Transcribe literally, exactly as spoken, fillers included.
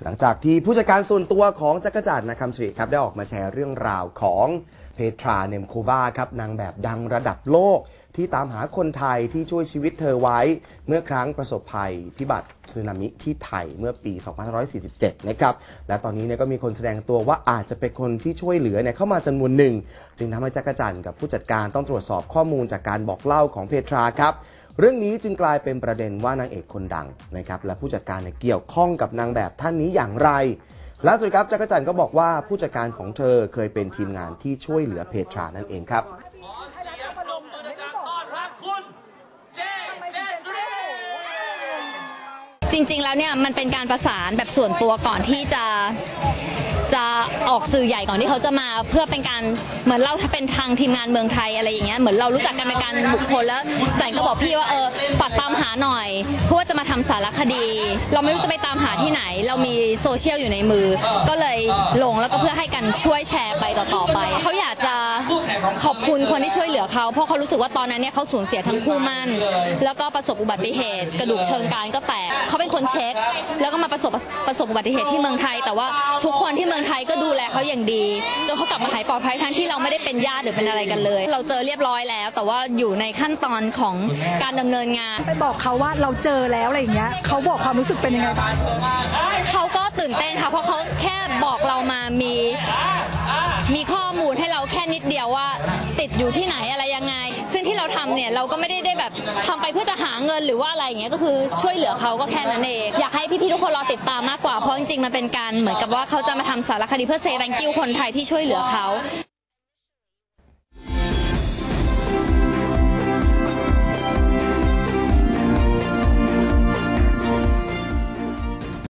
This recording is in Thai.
หลังจากที่ผู้จัดการส่วนตัวของจักรจันทร์นะครับสิริครับได้ออกมาแชร์เรื่องราวของเพทราเนมโควาครับนางแบบดังระดับโลกที่ตามหาคนไทยที่ช่วยชีวิตเธอไว้เมื่อครั้งประสบภัยพิบัติสึนามิที่ไทยเมื่อปี สองพันห้าร้อยสี่สิบเจ็ด นะครับและตอนนี้เนี่ยก็มีคนแสดงตัวว่าอาจจะเป็นคนที่ช่วยเหลือเนี่ยเข้ามาจำนวนหนึ่งจึงทำให้จักรจันทร์กับผู้จัดการต้องตรวจสอบข้อมูลจากการบอกเล่าของเพทราครับเรื่องนี้จึงกลายเป็นประเด็นว่านางเอกคนดังนะครับและผู้จัดการเนี่ยเกี่ยวข้องกับนางแบบท่านนี้อย่างไรล่าสุดครับจักรจันทร์ก็บอกว่าผู้จัดการของเธอเคยเป็นทีมงานที่ช่วยเหลือเพทรานั่นเองครับจริงๆแล้วเนี่ยมันเป็นการประสานแบบส่วนตัวก่อนที่จะจะออกสื่อใหญ่ก่อนที่เขาจะมาเพื่อเป็นการเหมือนเราถ้าเป็นทางทีมงานเมืองไทยอะไรอย่างเงี้ยเหมือนเรารู้จักกันเป็นการบุคคลแล้วจันก็บอกพี่ว่าเออฝากตามหาหน่อยเพราะว่าจะมาทำสารคดีเราไม่รู้จะไปตามหาที่ไหนเรามีโซเชียลอยู่ในมือก็เลยลงแล้วก็เพื่อให้กันช่วยแชร์ไปต่อๆไปเขาอยากจะขอบคุณคนที่ช่วยเหลือเขาเพราะเขารู้สึกว่าตอนนั้นเนี่ยเขาสูญเสียทั้งคู่มั่นแล้วก็ประสบอุบัติเหตุกระดูกเชิงกรานก็แตกเขาเป็นคนเช็คแล้วก็มาประสบประสบอุบัติเหตุที่เมืองไทยแต่ว่าทุกคนที่เมืองไทยก็ดูแลเขาอย่างดีจนเขากลับมาหายปลอดภัยทั้งที่เราไม่ได้เป็นญาติหรือเป็นอะไรกันเลยเราเจอเรียบร้อยแล้วแต่ว่าอยู่ในขั้นตอนของการดำเนินงานไปบอกเขาว่าเราเจอแล้วอะไรอย่างเงี้ยเขาบอกความรู้สึกเป็นยังไงบ้างเขาก็ตื่นเต้นค่ะเพราะเขาแค่บอกเรามามีมีข้อมูลให้เราแค่นิดเดียวว่าติดอยู่ที่ไหนอะไรยังไงซึ่งที่เราทำเนี่ยเราก็ไม่ได้ได้แบบทำไปเพื่อจะหาเงินหรือว่าอะไรอย่างเงี้ยก็คือช่วยเหลือเขาก็แค่นั้นเองอยากให้พี่ๆทุกคนรอติดตามมากกว่าเพราะจริงๆมันเป็นการเหมือนกับว่าเขาจะมาทำสารคดีเพื่อเซแตงกิ้วคนไทยที่ช่วยเหลือเขา